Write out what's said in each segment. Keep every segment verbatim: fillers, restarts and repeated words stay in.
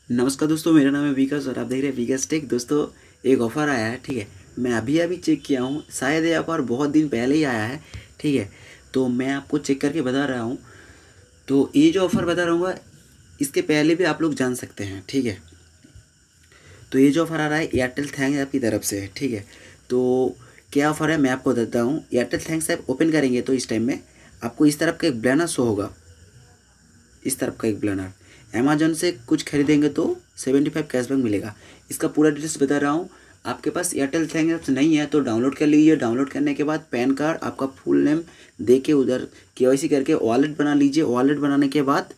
नमस्कार दोस्तों, मेरा नाम है विकास और आप देख रहे हैं विकास टेक। दोस्तों, एक ऑफ़र आया है, ठीक है। मैं अभी अभी चेक किया हूँ, शायद ये ऑफ़र बहुत दिन पहले ही आया है, ठीक है। तो मैं आपको चेक करके बता रहा हूँ। तो ये जो ऑफ़र बता रहा हूँ, इसके पहले भी आप लोग जान सकते हैं, ठीक है। तो ये जो ऑफ़र आ रहा है एयरटेल थैंक्स ऐप की तरफ से है, ठीक है। तो क्या ऑफ़र है मैं आपको बताता हूँ। एयरटेल थैंक्स ऐप ओपन करेंगे तो इस टाइम में आपको इस तरफ का एक बैनर शो होगा, इस तरफ का एक बैनर। अमेजन से कुछ खरीदेंगे तो सेवेंटी फाइव कैशबैक मिलेगा। इसका पूरा डिटेल्स बता रहा हूँ। आपके पास एयरटेल थैंक्स ऐप्स नहीं है तो डाउनलोड कर लीजिए। डाउनलोड करने के बाद पैन कार्ड, आपका फुल नेम दे के उधर केवाईसी करके वॉलेट बना लीजिए। वॉलेट बनाने के बाद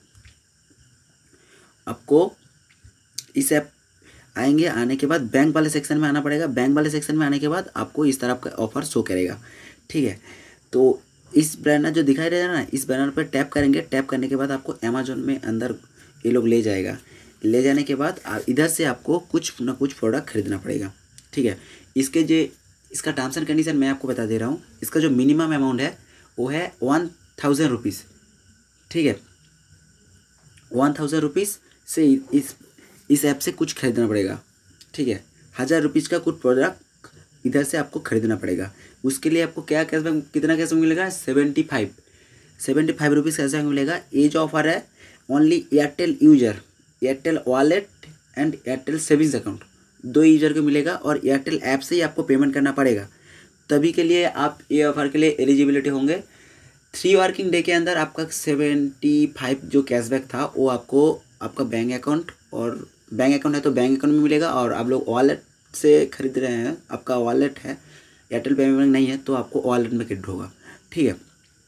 आपको इस ऐप आएंगे। आने के बाद बैंक वाले सेक्शन में आना पड़ेगा। बैंक वाले सेक्शन में आने के बाद आपको इस तरह का ऑफर शो करेगा, ठीक है। तो इस बैनर जो दिखाई दे रहा है ना, इस बैनर पर टैप करेंगे। टैप करने के बाद आपको अमेजोन में अंदर ये लोग ले जाएगा। ले जाने के बाद इधर से आपको कुछ ना कुछ प्रोडक्ट खरीदना पड़ेगा, ठीक है। इसके जो इसका टर्म्स एंड कंडीशन मैं आपको बता दे रहा हूँ। इसका जो मिनिमम अमाउंट है वो है वन थाउजेंड रुपीज़, ठीक है। वन थाउजेंड रुपीज़ से इस इस ऐप से कुछ खरीदना पड़ेगा, ठीक है। हज़ार रुपीज़ का कुछ प्रोडक्ट इधर से आपको खरीदना पड़ेगा। उसके लिए आपको क्या कैशबैक, कितना कैशबैक मिलेगा? Seventy five seventy five rupees cashback मिलेगा। ये जो ऑफर है only Airtel user, Airtel wallet and Airtel savings account दो यूजर को मिलेगा। और एयरटेल ऐप से ही आपको पेमेंट करना पड़ेगा, तभी के लिए आप ये ऑफ़र के लिए एलिजिबिलिटी होंगे। थ्री वर्किंग डे के अंदर आपका सेवेंटी फाइव जो कैशबैक था वो आपको आपका बैंक अकाउंट, और बैंक अकाउंट है तो बैंक अकाउंट में मिलेगा। और आप लोग वॉलेट से खरीद रहे हैं, आपका वॉलेट है, एयरटेल पेमेंट नहीं है तो आपको वॉलेट में क्रेडिट होगा, ठीक है।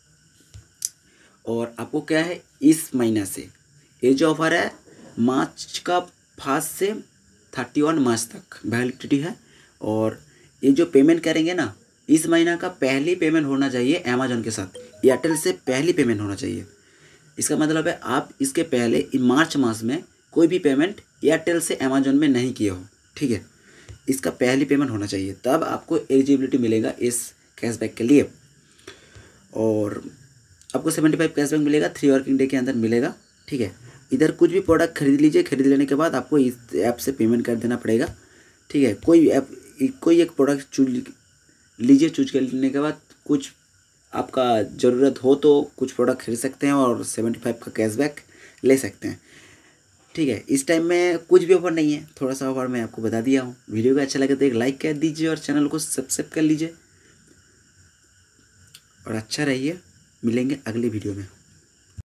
और आपको क्या है, इस महीना से ये जो ऑफ़र है मार्च का फर्स्ट से थर्टी वन मार्च तक वैलिडिटी है। और ये जो पेमेंट करेंगे ना, इस महीना का पहली पेमेंट होना चाहिए अमेजोन के साथ, एयरटेल से पहली पेमेंट होना चाहिए। इसका मतलब है आप इसके पहले मार्च मास में कोई भी पेमेंट एयरटेल से अमेजोन में नहीं किए हो, ठीक है। इसका पहली पेमेंट होना चाहिए, तब आपको एलिजिबिलिटी मिलेगा इस कैशबैक के लिए। और आपको सेवेंटी फाइव कैशबैक मिलेगा, थ्री वर्किंग डे के अंदर मिलेगा, ठीक है। इधर कुछ भी प्रोडक्ट खरीद लीजिए। खरीद लेने के बाद आपको इस ऐप से पेमेंट कर देना पड़ेगा, ठीक है। कोई ऐप कोई एक प्रोडक्ट चूज लीजिए। चूज कर लेने के बाद कुछ आपका ज़रूरत हो तो कुछ प्रोडक्ट खरीद सकते हैं और सेवेंटी फाइव का कैशबैक ले सकते हैं, ठीक है। इस टाइम में कुछ भी ऑफर नहीं है, थोड़ा सा ऑफर मैं आपको बता दिया हूँ। वीडियो को अच्छा लगे तो एक लाइक कर दीजिए और चैनल को सब्सक्राइब कर लीजिए। और अच्छा रहिए, मिलेंगे अगली वीडियो में।